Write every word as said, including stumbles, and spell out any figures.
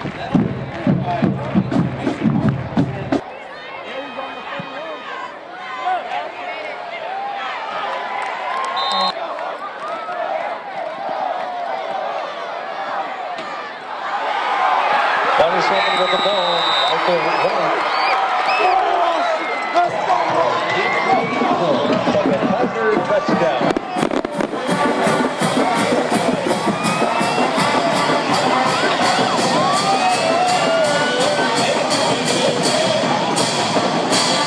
twenty-seven with the ball. Michael White. Second Thunder touchdown.